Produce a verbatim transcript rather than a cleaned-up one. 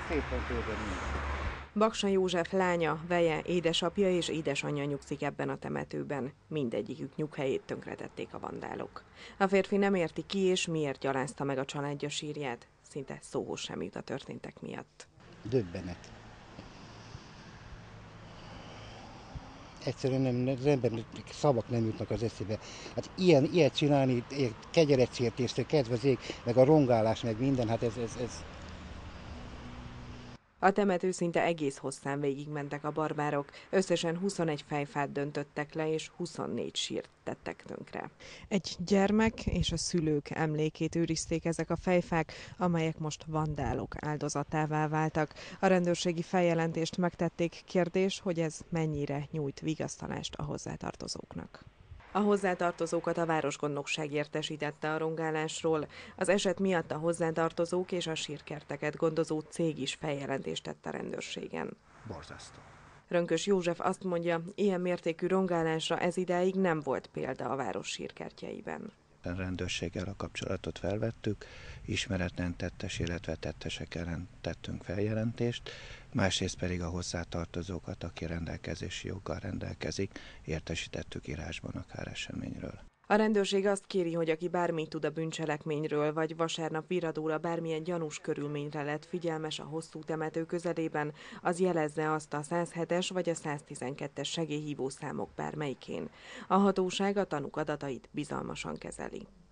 szépen körben mindent. Baksa József lánya, veje, édesapja és édesanyja nyugszik ebben a temetőben. Mindegyikük nyughelyét tönkretették a vandálok. A férfi nem érti ki és miért gyalázta meg a családja sírját. Szinte szóhoz sem jut a történtek miatt. Döbbenet. Egyszerűen nem, az ember szavak nem jutnak az eszébe. Hát ilyen, ilyet csinálni, kegyerecértéstől kezdve az ég, meg a rongálás, meg minden, hát ez, ez, ez. A temető szinte egész hosszán végigmentek a barbárok, összesen huszonegy fejfát döntöttek le, és huszonnégy sírt tettek tönkre. Egy gyermek és a szülők emlékét őrizték ezek a fejfák, amelyek most vandálok áldozatává váltak. A rendőrségi feljelentést megtették, kérdés, hogy ez mennyire nyújt vigasztalást a hozzátartozóknak. A hozzátartozókat a városgondnokság értesítette a rongálásról. Az eset miatt a hozzátartozók és a sírkerteket gondozó cég is feljelentést tett a rendőrségen. Borzasztó. Rönkös József azt mondja, ilyen mértékű rongálásra ezidáig nem volt példa a város sírkertjeiben. A rendőrséggel a kapcsolatot felvettük, ismeretlen tettes, illetve tettesek ellen tettünk feljelentést, másrészt pedig a hozzátartozókat, aki rendelkezési joggal rendelkezik, értesítettük írásban a káreseményről. A rendőrség azt kéri, hogy aki bármit tud a bűncselekményről, vagy vasárnap viradóra bármilyen gyanús körülményre lett figyelmes a hosszú temető közelében, az jelezze azt a száz hetes vagy a száz tizenkettes segélyhívó számok bármelyikén. A hatóság a tanúk adatait bizalmasan kezeli.